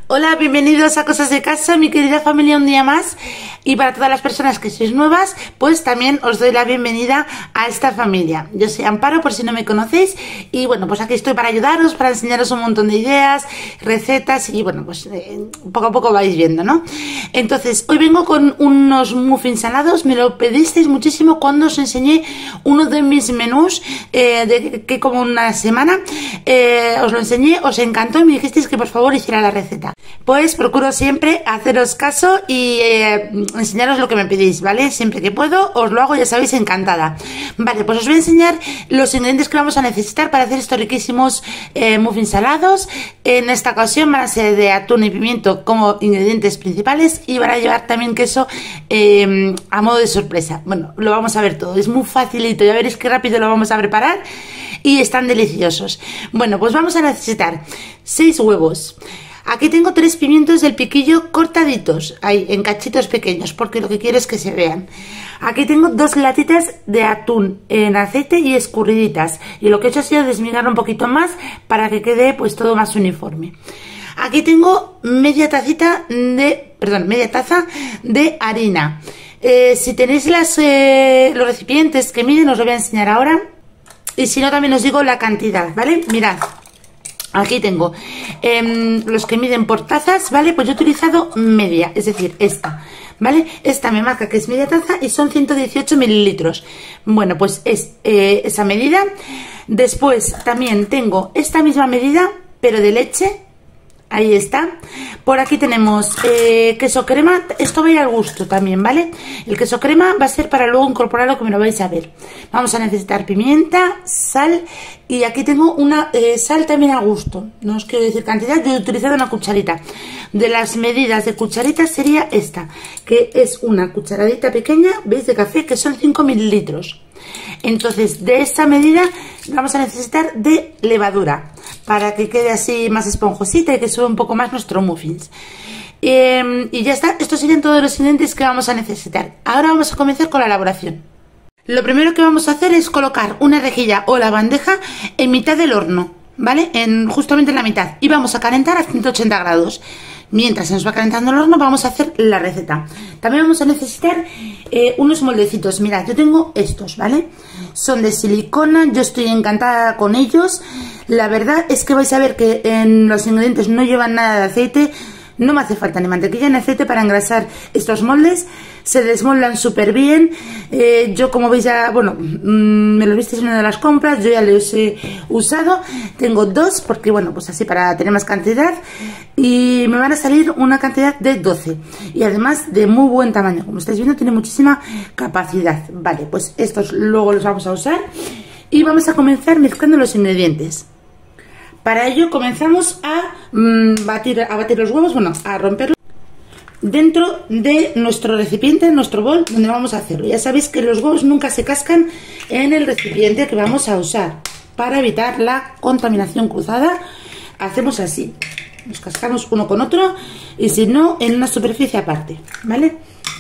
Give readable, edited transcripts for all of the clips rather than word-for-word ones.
Hola, bienvenidos a Cosas de Casa, mi querida familia, un día más. Y para todas las personas que sois nuevas, pues también os doy la bienvenida a esta familia. Yo soy Amparo, por si no me conocéis. Y bueno, pues aquí estoy para ayudaros, para enseñaros un montón de ideas, recetas. Y bueno, pues poco a poco vais viendo, ¿no? Entonces, hoy vengo con unos muffins salados. Me lo pedisteis muchísimo cuando os enseñé uno de mis menús de que como una semana. Os lo enseñé, os encantó y me dijisteis que por favor hiciera la receta. Pues procuro siempre haceros caso y enseñaros lo que me pedís, ¿vale? Siempre que puedo os lo hago, ya sabéis, encantada. Vale, pues os voy a enseñar los ingredientes que vamos a necesitar para hacer estos riquísimos muffins salados. En esta ocasión van a ser de atún y pimiento como ingredientes principales y van a llevar también queso a modo de sorpresa. Bueno, lo vamos a ver todo, es muy facilito, ya veréis qué rápido lo vamos a preparar y están deliciosos. Bueno, pues vamos a necesitar 6 huevos. Aquí tengo 3 pimientos del piquillo cortaditos, ahí en cachitos pequeños, porque lo que quiero es que se vean. Aquí tengo 2 latitas de atún en aceite y escurriditas, y lo que he hecho ha sido desmigar un poquito más para que quede pues todo más uniforme. Aquí tengo media taza de harina. Si tenéis los recipientes que miden, os lo voy a enseñar ahora, y si no también os digo la cantidad, ¿vale? Mirad. Aquí tengo los que miden por tazas, ¿vale? Pues yo he utilizado media, es decir, esta, ¿vale? Esta me marca que es media taza y son 118 mililitros. Bueno, pues es esa medida. Después también tengo esta misma medida, pero de leche. Ahí está. Por aquí tenemos queso crema. Esto va a ir al gusto también, ¿vale? El queso crema va a ser para luego incorporarlo, que me lo vais a ver. Vamos a necesitar pimienta, sal, y aquí tengo una sal también a gusto. No os quiero decir cantidad, yo he utilizado una cucharita. De las medidas de cucharitas sería esta, que es una cucharadita pequeña, ¿veis? De café, que son 5 mililitros. Entonces, de esta medida vamos a necesitar de levadura para que quede así más esponjosita y que suba un poco más nuestro muffins. Y ya está, estos serían todos los ingredientes que vamos a necesitar. Ahora vamos a comenzar con la elaboración. Lo primero que vamos a hacer es colocar una rejilla o la bandeja en mitad del horno, ¿vale? Justamente en la mitad, y vamos a calentar a 180 grados. Mientras se nos va calentando el horno, vamos a hacer la receta. También vamos a necesitar unos moldecitos. Mirad, yo tengo estos, ¿vale? Son de silicona, yo estoy encantada con ellos. La verdad es que vais a ver que en los ingredientes no llevan nada de aceite. No me hace falta ni mantequilla ni aceite para engrasar estos moldes. Se desmoldan súper bien. Yo, como veis, ya, bueno, me los visteis en una de las compras. Yo ya los he usado. Tengo 2 porque, bueno, pues así para tener más cantidad. Y me van a salir una cantidad de 12. Y además de muy buen tamaño. Como estáis viendo, tiene muchísima capacidad. Vale, pues estos luego los vamos a usar. Y vamos a comenzar mezclando los ingredientes. Para ello comenzamos a batir los huevos, bueno, a romperlos dentro de nuestro recipiente, nuestro bol, donde vamos a hacerlo. Ya sabéis que los huevos nunca se cascan en el recipiente que vamos a usar. Para evitar la contaminación cruzada, hacemos así. Nos cascamos uno con otro y si no, en una superficie aparte, ¿vale?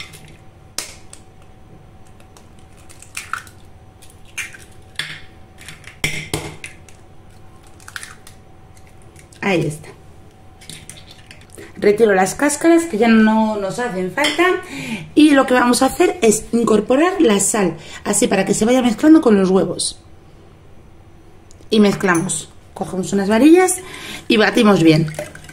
Ahí está. Retiro las cáscaras que ya no nos hacen falta. Y lo que vamos a hacer es incorporar la sal, así para que se vaya mezclando con los huevos. Y mezclamos. Cogemos unas varillas y batimos bien.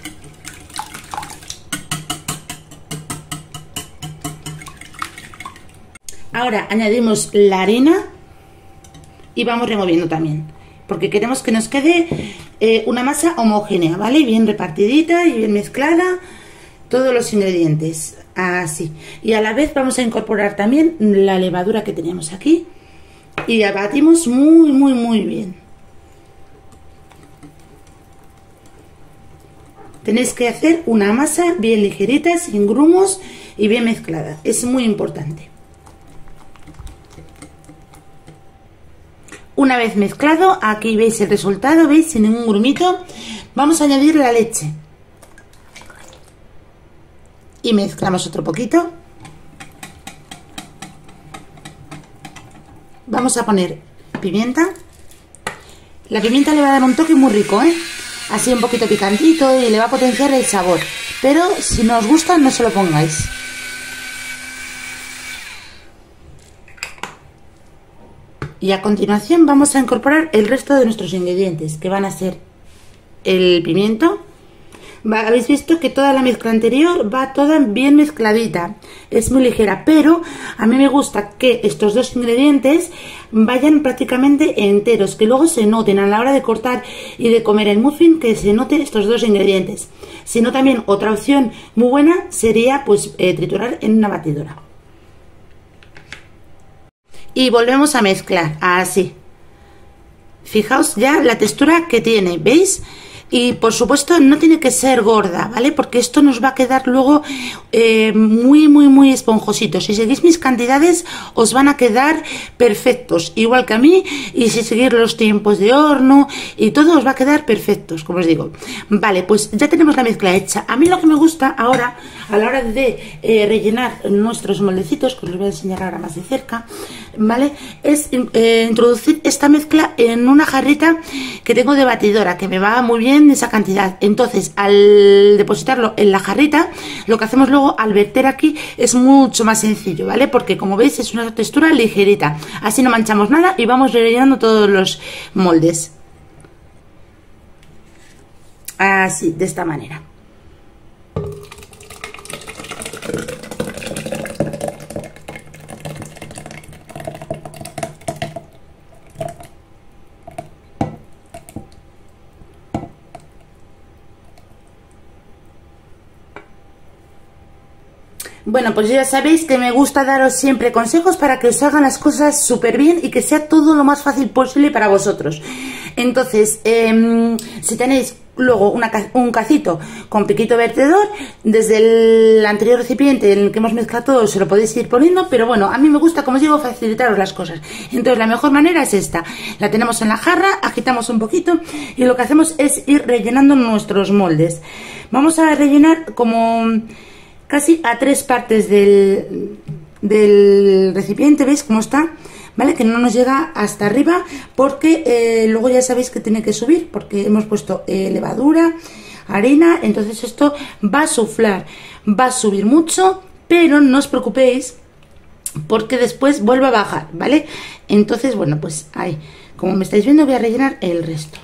Ahora añadimos la harina y vamos removiendo también, porque queremos que nos quede una masa homogénea, ¿vale? Bien repartidita y bien mezclada, todos los ingredientes, así. Y a la vez vamos a incorporar también la levadura que teníamos aquí y la batimos muy bien. Tenéis que hacer una masa bien ligerita, sin grumos y bien mezclada, es muy importante. Una vez mezclado, aquí veis el resultado, veis, sin ningún grumito. Vamos a añadir la leche. Y mezclamos otro poquito. Vamos a poner pimienta. La pimienta le va a dar un toque muy rico, ¿eh? Así un poquito picantito y le va a potenciar el sabor. pero si no os gusta no se lo pongáis. Y a continuación vamos a incorporar el resto de nuestros ingredientes, que van a ser el pimiento. Habéis visto que toda la mezcla anterior va toda bien mezcladita, es muy ligera, pero a mí me gusta que estos dos ingredientes vayan prácticamente enteros, que luego se noten a la hora de cortar y de comer el muffin, que se noten estos dos ingredientes. Si no, también otra opción muy buena sería pues triturar en una batidora. Y volvemos a mezclar, así. Fijaos ya la textura que tiene, ¿veis? Y por supuesto no tiene que ser gorda, ¿vale? Porque esto nos va a quedar luego muy esponjosito. Si seguís mis cantidades os van a quedar perfectos, igual que a mí. Y si seguís los tiempos de horno y todo os va a quedar perfectos, como os digo. Vale, pues ya tenemos la mezcla hecha. A mí lo que me gusta ahora, a la hora de rellenar nuestros moldecitos, que os los voy a enseñar ahora más de cerca, ¿vale? Es introducir esta mezcla en una jarrita que tengo de batidora, que me va muy bien esa cantidad. Entonces, al depositarlo en la jarrita, lo que hacemos luego al verter aquí es mucho más sencillo, ¿vale? Porque como veis es una textura ligerita, así no manchamos nada y vamos rellenando todos los moldes así, de esta manera. Bueno, pues ya sabéis que me gusta daros siempre consejos para que os hagan las cosas súper bien y que sea todo lo más fácil posible para vosotros. Entonces, si tenéis luego un cacito con piquito vertedor, desde el anterior recipiente en el que hemos mezclado todo se lo podéis ir poniendo, pero bueno, a mí me gusta, como os digo, facilitaros las cosas. Entonces la mejor manera es esta: la tenemos en la jarra, agitamos un poquito y lo que hacemos es ir rellenando nuestros moldes. Vamos a rellenar como casi a 3 partes del recipiente, ¿veis cómo está? ¿Vale? Que no nos llega hasta arriba, porque luego ya sabéis que tiene que subir, porque hemos puesto levadura, harina, entonces esto va a suflar, va a subir mucho, pero no os preocupéis, porque después vuelve a bajar, ¿vale? Entonces, bueno, pues ahí, como me estáis viendo, voy a rellenar el resto.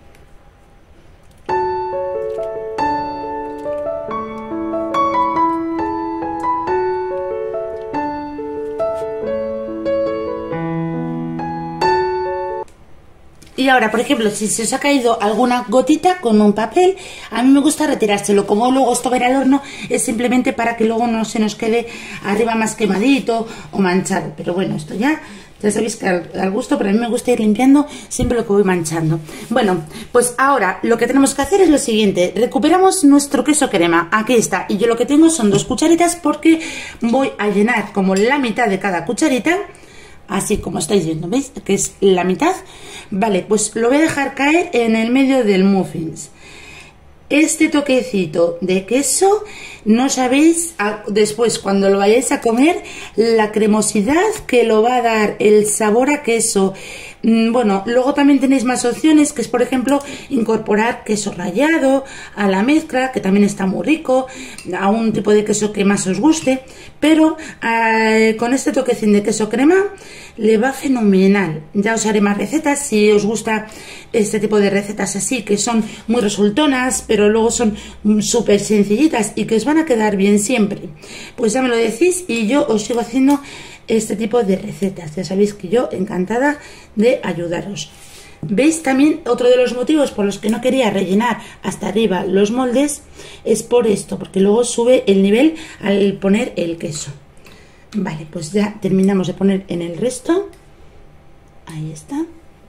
Y ahora, por ejemplo, si se os ha caído alguna gotita con un papel, a mí me gusta retirárselo. Como luego esto va a ir al horno, es simplemente para que luego no se nos quede arriba más quemadito o manchado. Pero bueno, esto ya sabéis que al gusto, pero a mí me gusta ir limpiando siempre lo que voy manchando. Bueno, pues ahora lo que tenemos que hacer es lo siguiente: recuperamos nuestro queso crema. Aquí está, y yo lo que tengo son 2 cucharitas, porque voy a llenar como la mitad de cada cucharita. Así como estáis viendo, ¿veis? Que es la mitad. Vale, pues lo voy a dejar caer en el medio del muffins. Este toquecito de queso, no sabéis después cuando lo vayáis a comer la cremosidad que lo va a dar, el sabor a queso. Bueno, luego también tenéis más opciones, que es por ejemplo incorporar queso rallado a la mezcla, que también está muy rico, a un tipo de queso que más os guste, pero con este toquecín de queso crema le va fenomenal. Ya os haré más recetas si os gusta este tipo de recetas así, que son muy resultonas, pero luego son súper sencillitas y que os van a quedar bien siempre. Pues ya me lo decís y yo os sigo haciendo este tipo de recetas. Ya sabéis que yo encantada de ayudaros. ¿Veis? También otro de los motivos por los que no quería rellenar hasta arriba los moldes es por esto, porque luego sube el nivel al poner el queso. Vale, pues ya terminamos de poner en el resto. Ahí está.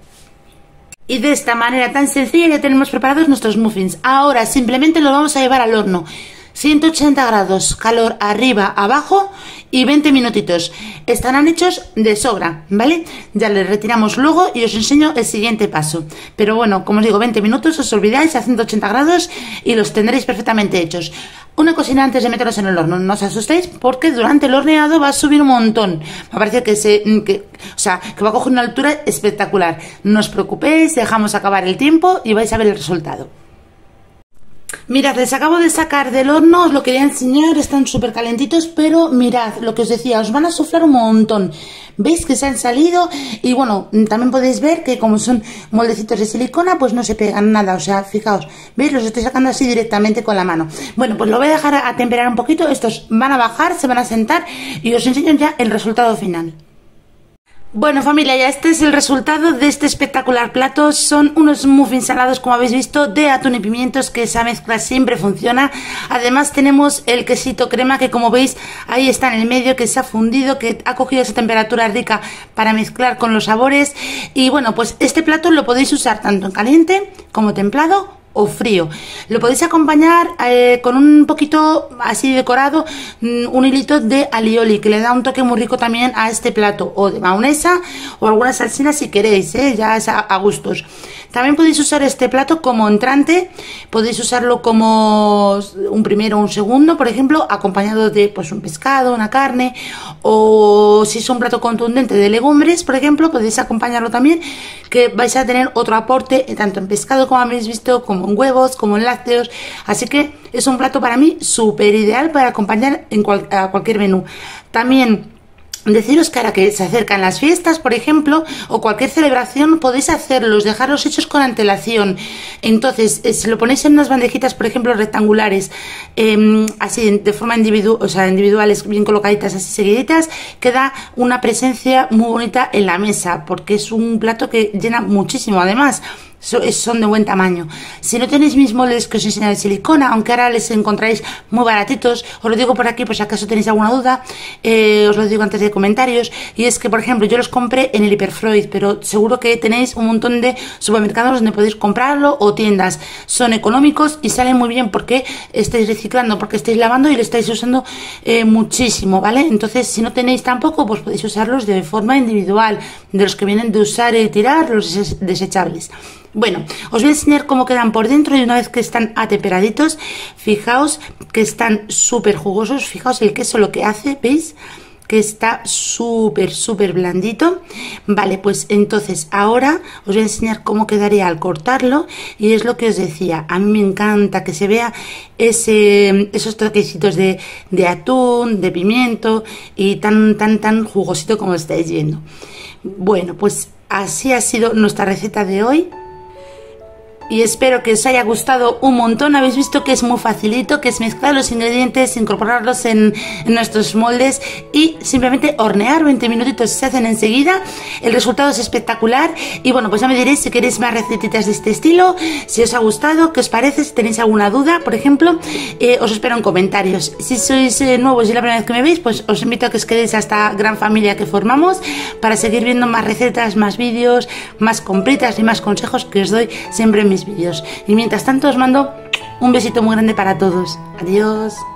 Y de esta manera tan sencilla ya tenemos preparados nuestros muffins. Ahora simplemente los vamos a llevar al horno. 180 grados, calor arriba, abajo y 20 minutitos. Estarán hechos de sobra, ¿vale? Ya les retiramos luego y os enseño el siguiente paso. Pero bueno, como os digo, 20 minutos, os olvidáis, a 180 grados y los tendréis perfectamente hechos. Una cosita antes de meterlos en el horno, no os asustéis, porque durante el horneado va a subir un montón. Me parece que va a coger una altura espectacular. No os preocupéis, dejamos acabar el tiempo y vais a ver el resultado. Mirad, les acabo de sacar del horno, os lo quería enseñar, están súper calentitos, pero mirad, lo que os decía, os van a suflar un montón. ¿Veis que se han salido? Y bueno, también podéis ver que como son moldecitos de silicona, pues no se pegan nada, o sea, fijaos, ¿veis? Los estoy sacando así directamente con la mano. Bueno, pues lo voy a dejar a temperar un poquito, estos van a bajar, se van a sentar y os enseño ya el resultado final. Bueno, familia, ya este es el resultado de este espectacular plato. Son unos muffins salados, como habéis visto, de atún y pimientos, que esa mezcla siempre funciona. Además tenemos el quesito crema, que como veis ahí está en el medio, que se ha fundido, que ha cogido esa temperatura rica para mezclar con los sabores. Y bueno, pues este plato lo podéis usar tanto en caliente como templado o frío. Lo podéis acompañar con un poquito así decorado, un hilito de alioli, que le da un toque muy rico también a este plato, o de mayonesa o alguna salsina si queréis, ya es a gustos. También podéis usar este plato como entrante, podéis usarlo como un primero o un segundo, por ejemplo, acompañado de pues un pescado, una carne, o si es un plato contundente de legumbres, por ejemplo, podéis acompañarlo también, que vais a tener otro aporte tanto en pescado, como habéis visto, como en huevos, como en lácteos. Así que es un plato para mí súper ideal para acompañar a cualquier menú. También deciros que ahora que se acercan las fiestas, por ejemplo, o cualquier celebración, podéis hacerlos, dejarlos hechos con antelación. Entonces, si lo ponéis en unas bandejitas, por ejemplo, rectangulares, así de forma individual, o sea, individuales, bien colocaditas, así seguiditas, queda una presencia muy bonita en la mesa, porque es un plato que llena muchísimo. Además, son de buen tamaño. Si no tenéis mis moldes que os enseñaré de silicona, aunque ahora les encontráis muy baratitos, os lo digo por aquí por si acaso tenéis alguna duda, os lo digo antes de comentarios. Y es que, por ejemplo, yo los compré en el Hiperfreud, pero seguro que tenéis un montón de supermercados donde podéis comprarlo, o tiendas. Son económicos y salen muy bien porque estáis reciclando, porque estáis lavando y lo estáis usando muchísimo, ¿vale? Entonces, si no tenéis tampoco, pues podéis usarlos de forma individual, de los que vienen de usar y tirar, los desechables. Bueno, os voy a enseñar cómo quedan por dentro, y una vez que están atemperaditos, fijaos que están súper jugosos. Fijaos el queso lo que hace, ¿veis? Que está súper blandito. Vale, pues entonces ahora os voy a enseñar cómo quedaría al cortarlo, y es lo que os decía, a mí me encanta que se vea esos toquecitos de atún, de pimiento, y tan jugosito como estáis viendo. Bueno, pues así ha sido nuestra receta de hoy. Y espero que os haya gustado un montón. Habéis visto que es muy facilito, que es mezclar los ingredientes, incorporarlos en nuestros moldes y simplemente hornear 20 minutitos, se hacen enseguida. El resultado es espectacular. Y bueno, pues ya me diréis si queréis más recetitas de este estilo, si os ha gustado, qué os parece, si tenéis alguna duda, por ejemplo, os espero en comentarios. Si sois nuevos y la primera vez que me veis, pues os invito a que os quedéis a esta gran familia que formamos para seguir viendo más recetas, más vídeos, más compritas y más consejos que os doy siempre en mis vídeos. Y mientras tanto os mando un besito muy grande para todos. Adiós.